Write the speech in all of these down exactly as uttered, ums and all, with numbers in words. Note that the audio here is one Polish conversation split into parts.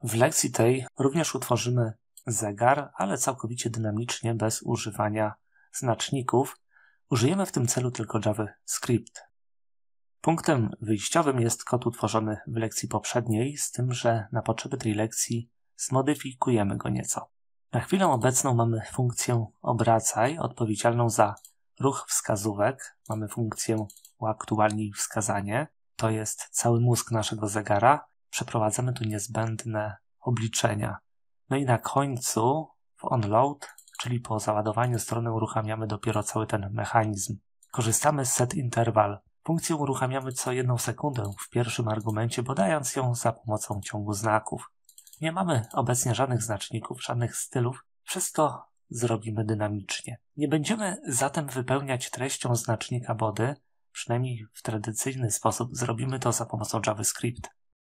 W lekcji tej również utworzymy zegar, ale całkowicie dynamicznie, bez używania znaczników. Użyjemy w tym celu tylko JavaScript. Punktem wyjściowym jest kod utworzony w lekcji poprzedniej, z tym, że na potrzeby tej lekcji zmodyfikujemy go nieco. Na chwilę obecną mamy funkcję obracaj, odpowiedzialną za ruch wskazówek. Mamy funkcję uaktualnij wskazanie. To jest cały mózg naszego zegara. Przeprowadzamy tu niezbędne obliczenia. No i na końcu w onload, czyli po załadowaniu strony, uruchamiamy dopiero cały ten mechanizm. Korzystamy z setInterval. Funkcję uruchamiamy co jedną sekundę w pierwszym argumencie, podając ją za pomocą ciągu znaków. Nie mamy obecnie żadnych znaczników, żadnych stylów. Wszystko zrobimy dynamicznie. Nie będziemy zatem wypełniać treścią znacznika body, przynajmniej w tradycyjny sposób. Zrobimy to za pomocą JavaScript.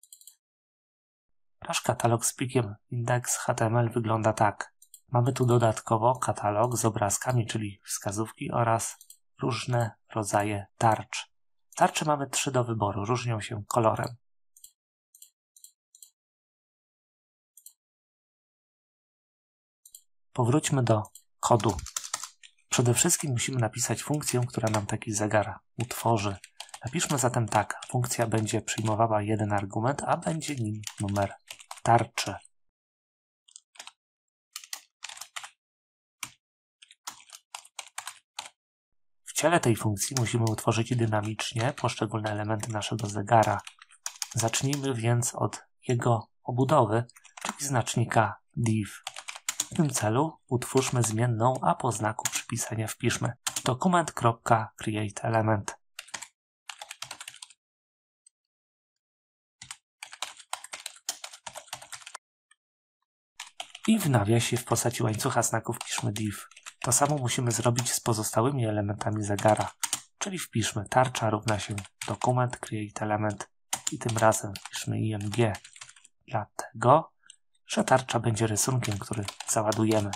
Nasz katalog z plikiem index.html wygląda tak. Mamy tu dodatkowo katalog z obrazkami, czyli wskazówki oraz różne rodzaje tarcz. Tarcze mamy trzy do wyboru, różnią się kolorem. Powróćmy do kodu. Przede wszystkim musimy napisać funkcję, która nam taki zegar utworzy. Napiszmy zatem tak. Funkcja będzie przyjmowała jeden argument, a będzie nim numer tarczy. W ciele tej funkcji musimy utworzyć dynamicznie poszczególne elementy naszego zegara. Zacznijmy więc od jego obudowy, czyli znacznika div. W tym celu utwórzmy zmienną, a po znaku przypisania wpiszmy document.createElement. I w nawiasie w postaci łańcucha znaków wpiszmy div. To samo musimy zrobić z pozostałymi elementami zegara, czyli wpiszmy tarcza równa się document.createElement i tym razem wpiszmy img, dlatego że tarcza będzie rysunkiem, który załadujemy.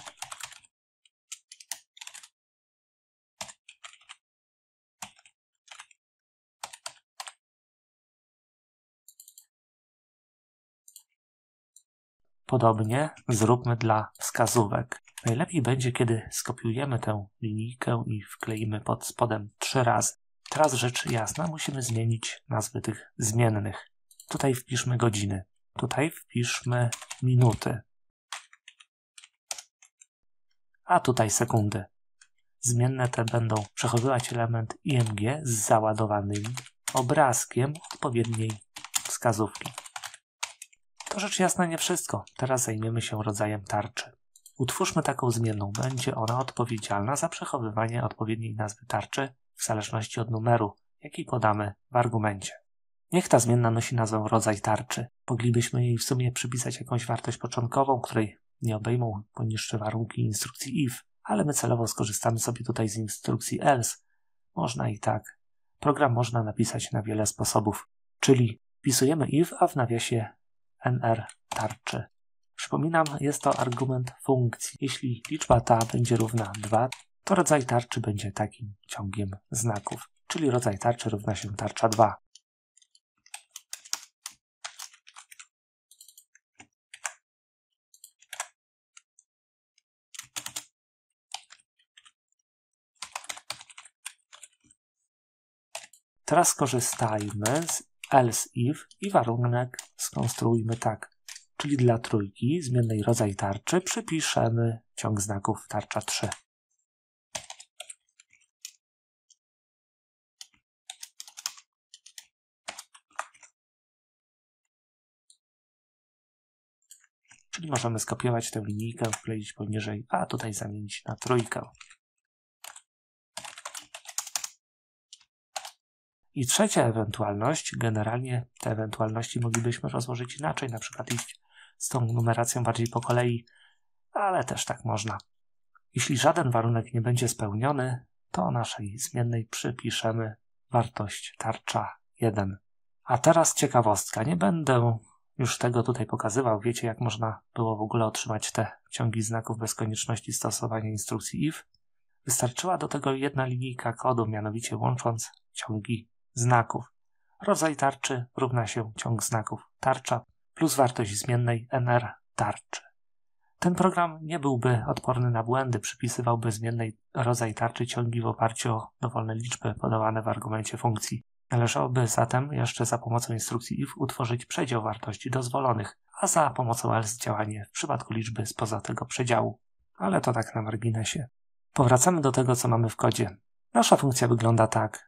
Podobnie zróbmy dla wskazówek. Najlepiej będzie, kiedy skopiujemy tę linijkę i wkleimy pod spodem trzy razy. Teraz rzecz jasna, musimy zmienić nazwy tych zmiennych. Tutaj wpiszmy godziny. Tutaj wpiszmy minuty. A tutaj sekundy. Zmienne te będą przechowywać element img z załadowanym obrazkiem odpowiedniej wskazówki. To rzecz jasna nie wszystko. Teraz zajmiemy się rodzajem tarczy. Utwórzmy taką zmienną. Będzie ona odpowiedzialna za przechowywanie odpowiedniej nazwy tarczy w zależności od numeru, jaki podamy w argumencie. Niech ta zmienna nosi nazwę rodzaj tarczy. Moglibyśmy jej w sumie przypisać jakąś wartość początkową, której nie obejmą poniższe warunki instrukcji if, ale my celowo skorzystamy sobie tutaj z instrukcji else. Można i tak. Program można napisać na wiele sposobów, czyli wpisujemy if, a w nawiasie nr tarczy. Przypominam, jest to argument funkcji. Jeśli liczba ta będzie równa dwa, to rodzaj tarczy będzie takim ciągiem znaków, czyli rodzaj tarczy równa się tarcza dwa. Teraz skorzystajmy z else if i warunek skonstruujmy tak. Czyli dla trójki zmiennej rodzaj tarczy przypiszemy ciąg znaków tarcza trzy. Czyli możemy skopiować tę linijkę, wkleić poniżej, a tutaj zamienić na trójkę. I trzecia ewentualność, generalnie te ewentualności moglibyśmy rozłożyć inaczej, na przykład iść z tą numeracją bardziej po kolei, ale też tak można. Jeśli żaden warunek nie będzie spełniony, to naszej zmiennej przypiszemy wartość tarcza jeden. A teraz ciekawostka, nie będę już tego tutaj pokazywał, wiecie jak można było w ogóle otrzymać te ciągi znaków bez konieczności stosowania instrukcji if. Wystarczyła do tego jedna linijka kodu, mianowicie łącząc ciągi znaków. Rodzaj tarczy równa się ciąg znaków tarcza. plus wartość zmiennej nr tarczy. Ten program nie byłby odporny na błędy, przypisywałby zmiennej rodzaj tarczy ciągi w oparciu o dowolne liczby podawane w argumencie funkcji. Należałoby zatem jeszcze za pomocą instrukcji if utworzyć przedział wartości dozwolonych, a za pomocą else działanie w przypadku liczby spoza tego przedziału. Ale to tak na marginesie. Powracamy do tego, co mamy w kodzie. Nasza funkcja wygląda tak.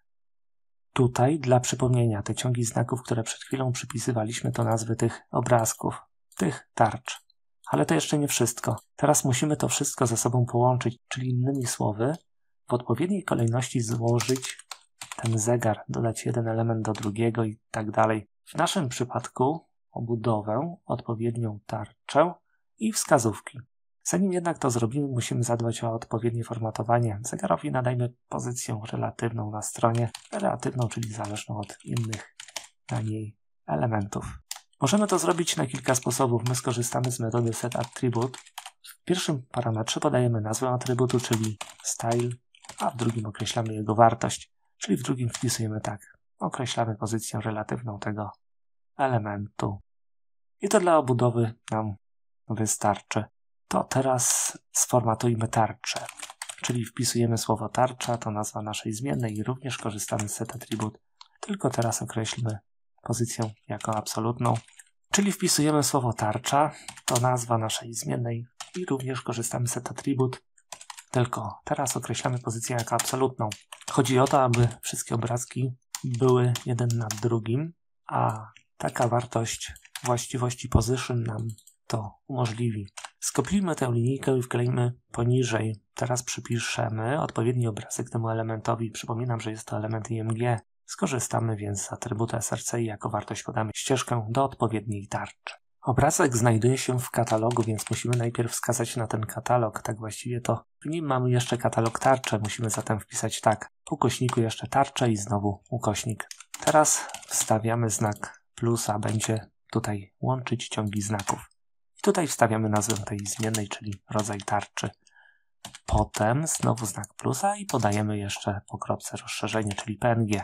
Tutaj, dla przypomnienia, te ciągi znaków, które przed chwilą przypisywaliśmy, to nazwy tych obrazków, tych tarcz. Ale to jeszcze nie wszystko. Teraz musimy to wszystko ze sobą połączyć, czyli innymi słowy, w odpowiedniej kolejności złożyć ten zegar, dodać jeden element do drugiego i tak dalej. W naszym przypadku obudowę, odpowiednią tarczę i wskazówki. Zanim jednak to zrobimy, musimy zadbać o odpowiednie formatowanie. Zegarowi nadajmy pozycję relatywną na stronie, relatywną, czyli zależną od innych na niej elementów. Możemy to zrobić na kilka sposobów. My skorzystamy z metody setAttribute. W pierwszym parametrze podajemy nazwę atrybutu, czyli style, a w drugim określamy jego wartość, czyli w drugim wpisujemy tak. Określamy pozycję relatywną tego elementu. I to dla obudowy nam wystarczy. To teraz sformatujmy tarczę, czyli wpisujemy słowo tarcza, to nazwa naszej zmiennej i również korzystamy z setAttribute, tylko teraz określmy pozycję jako absolutną, czyli wpisujemy słowo tarcza, to nazwa naszej zmiennej i również korzystamy z setAttribute, tylko teraz określamy pozycję jako absolutną. Chodzi o to, aby wszystkie obrazki były jeden nad drugim, a taka wartość właściwości position nam to umożliwi. Skopiujmy tę linijkę i wkleimy poniżej. Teraz przypiszemy odpowiedni obrazek temu elementowi. Przypominam, że jest to element I M G. Skorzystamy więc z atrybutu src i jako wartość podamy ścieżkę do odpowiedniej tarczy. Obrazek znajduje się w katalogu, więc musimy najpierw wskazać na ten katalog. Tak właściwie to w nim mamy jeszcze katalog tarczy. Musimy zatem wpisać tak. W ukośniku jeszcze tarczę i znowu ukośnik. Teraz wstawiamy znak plusa. Będzie tutaj łączyć ciągi znaków. I tutaj wstawiamy nazwę tej zmiennej, czyli rodzaj tarczy. Potem znowu znak plusa i podajemy jeszcze po kropce rozszerzenie, czyli P N G.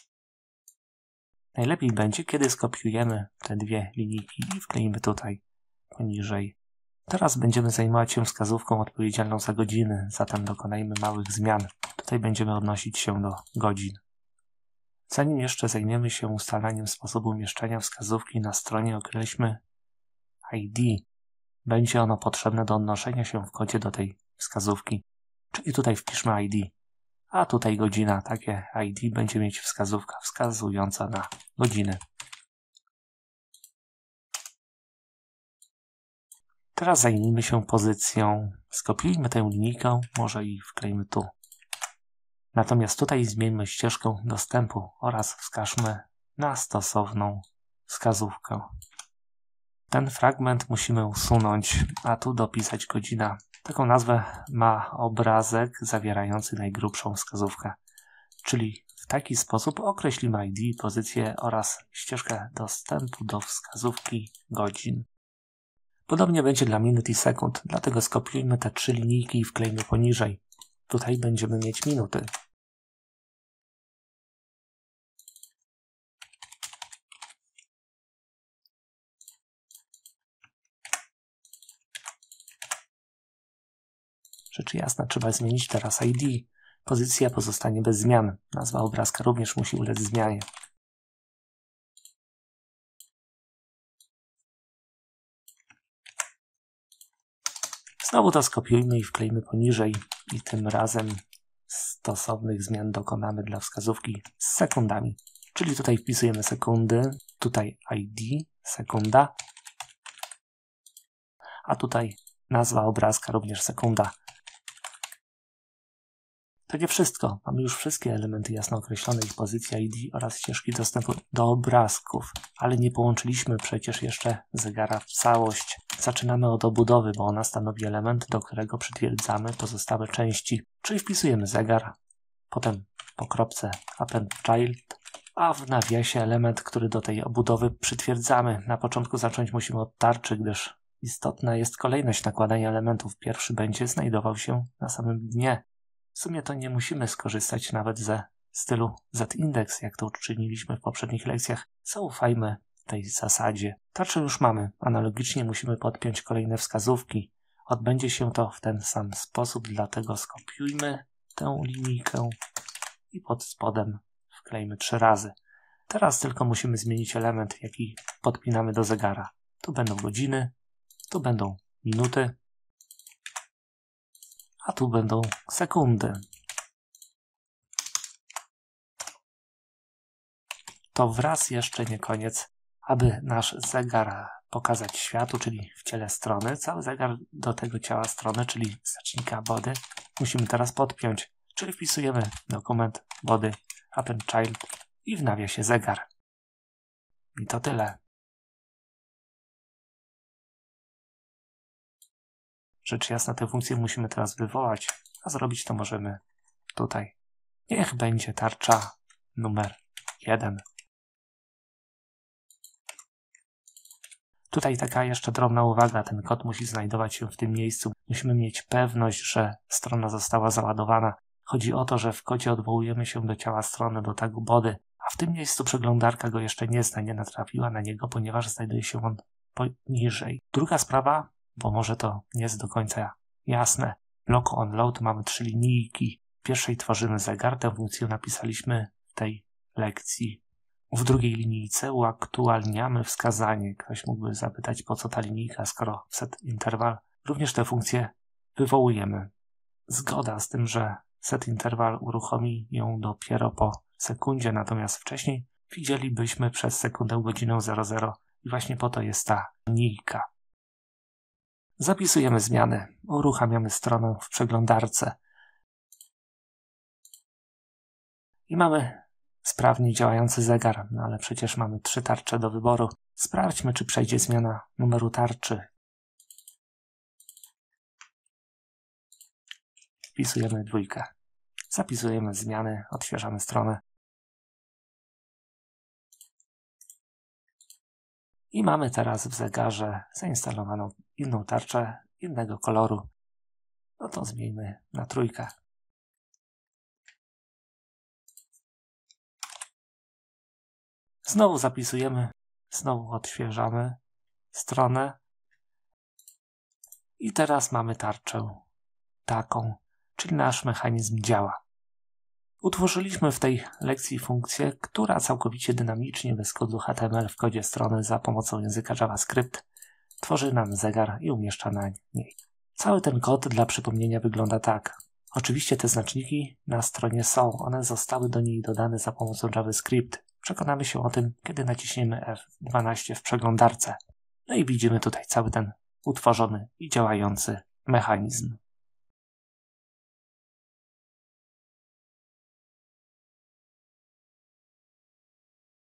Najlepiej będzie, kiedy skopiujemy te dwie linijki i wkleimy tutaj poniżej. Teraz będziemy zajmować się wskazówką odpowiedzialną za godziny, zatem dokonajmy małych zmian. Tutaj będziemy odnosić się do godzin. Zanim jeszcze zajmiemy się ustalaniem sposobu umieszczenia wskazówki na stronie, określmy I D. Będzie ono potrzebne do odnoszenia się w kodzie do tej wskazówki. Czyli tutaj wpiszmy I D. A tutaj godzina. Takie I D będzie mieć wskazówka wskazująca na godziny. Teraz zajmijmy się pozycją. Skopiujmy tę linijkę, może i wklejmy tu. Natomiast tutaj zmieńmy ścieżkę dostępu oraz wskażmy na stosowną wskazówkę. Ten fragment musimy usunąć, a tu dopisać godzina. Taką nazwę ma obrazek zawierający najgrubszą wskazówkę. Czyli w taki sposób określimy I D, pozycję oraz ścieżkę dostępu do wskazówki godzin. Podobnie będzie dla minut i sekund, dlatego skopiujmy te trzy linijki i wklejmy poniżej. Tutaj będziemy mieć minuty. Rzecz jasna, trzeba zmienić teraz I D. Pozycja pozostanie bez zmian. Nazwa obrazka również musi ulec zmianie. Znowu to skopiujmy i wklejmy poniżej i tym razem stosownych zmian dokonamy dla wskazówki z sekundami. Czyli tutaj wpisujemy sekundy, tutaj I D, sekunda, a tutaj nazwa obrazka również sekunda. To nie wszystko. Mamy już wszystkie elementy jasno określone, ich pozycja I D oraz ścieżki dostępu do obrazków, ale nie połączyliśmy przecież jeszcze zegara w całość. Zaczynamy od obudowy, bo ona stanowi element, do którego przytwierdzamy pozostałe części, czyli wpisujemy zegar, potem po kropce append child, a w nawiasie element, który do tej obudowy przytwierdzamy. Na początku zacząć musimy od tarczy, gdyż istotna jest kolejność nakładania elementów. Pierwszy będzie znajdował się na samym dnie. W sumie to nie musimy skorzystać nawet ze stylu Z-index, jak to uczyniliśmy w poprzednich lekcjach. Zaufajmy tej zasadzie. Tarczę już mamy. Analogicznie musimy podpiąć kolejne wskazówki. Odbędzie się to w ten sam sposób, dlatego skopiujmy tę linijkę i pod spodem wklejmy trzy razy. Teraz tylko musimy zmienić element, jaki podpinamy do zegara. Tu będą godziny, tu będą minuty, a tu będą sekundy. To wraz jeszcze nie koniec. Aby nasz zegar pokazać światu, czyli w ciele strony, cały zegar do tego ciała strony, czyli znacznika body, musimy teraz podpiąć, czyli wpisujemy dokument body append child i w nawiasie zegar. I to tyle. Rzecz jasna, tę funkcję musimy teraz wywołać, a zrobić to możemy tutaj. Niech będzie tarcza numer jeden. Tutaj taka jeszcze drobna uwaga, ten kod musi znajdować się w tym miejscu. Musimy mieć pewność, że strona została załadowana. Chodzi o to, że w kodzie odwołujemy się do ciała strony, do tagu body, a w tym miejscu przeglądarka go jeszcze nie zna, nie natrafiła na niego, ponieważ znajduje się on poniżej. Druga sprawa, bo może to nie jest do końca jasne. W bloku onload mamy trzy linijki. W pierwszej tworzymy zegar, tę funkcję napisaliśmy w tej lekcji. W drugiej linijce uaktualniamy wskazanie. Ktoś mógłby zapytać, po co ta linijka, skoro set interval. Również tę funkcję wywołujemy. Zgoda z tym, że set interval uruchomi ją dopiero po sekundzie, natomiast wcześniej widzielibyśmy przez sekundę godzinę zero zero i właśnie po to jest ta linijka. Zapisujemy zmiany. Uruchamiamy stronę w przeglądarce. I mamy sprawnie działający zegar, no ale przecież mamy trzy tarcze do wyboru. Sprawdźmy, czy przejdzie zmiana numeru tarczy. Wpisujemy dwójkę. Zapisujemy zmiany, odświeżamy stronę. I mamy teraz w zegarze zainstalowaną inną tarczę innego koloru. No to zmieńmy na trójkę. Znowu zapisujemy, znowu odświeżamy stronę. I teraz mamy tarczę taką, czyli nasz mechanizm działa. Utworzyliśmy w tej lekcji funkcję, która całkowicie dynamicznie, bez kodu H T M L w kodzie strony za pomocą języka JavaScript tworzy nam zegar i umieszcza na niej. Cały ten kod dla przypomnienia wygląda tak. Oczywiście te znaczniki na stronie są, one zostały do niej dodane za pomocą JavaScript. Przekonamy się o tym, kiedy naciśniemy F dwanaście w przeglądarce. No i widzimy tutaj cały ten utworzony i działający mechanizm.